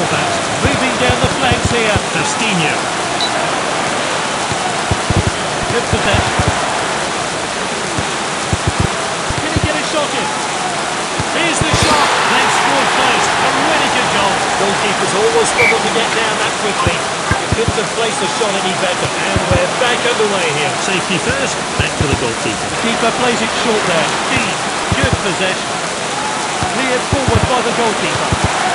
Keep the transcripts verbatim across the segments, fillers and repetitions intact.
that. Moving down the flanks here. Faustino. Good possession. Can he get a shot in? Here's the shot. They've scored first. A really good goal. Goalkeepers always struggle to get down that quickly. Couldn't have placed the shot any better. And we're back underway here. Safety first, back to the goalkeeper. Keeper plays it short there. Dean, good possession. Cleared forward by the goalkeeper.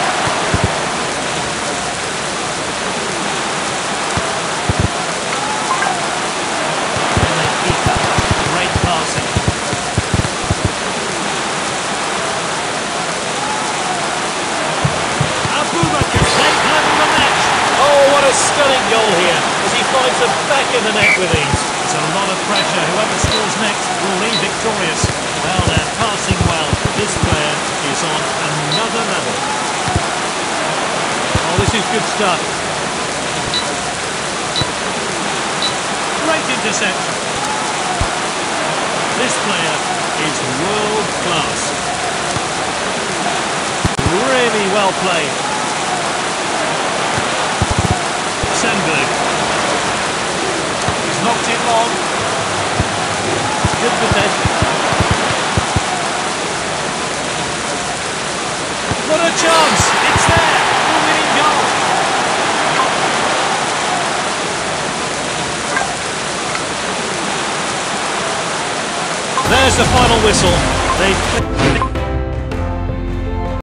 Keeper, great passing. Abubakar, they've leveled the match. Oh, what a stunning goal here, as he finds the back of the net with ease. It's a lot of pressure. Whoever scores next will leave victorious. Well, they're passing well. This player is on another level. Oh, this is good stuff. Great interception. This player is world class. Really well played. Sandberg. He's knocked it long. Good possession. What a chance! It's there! The winning goal! There's the final whistle. They've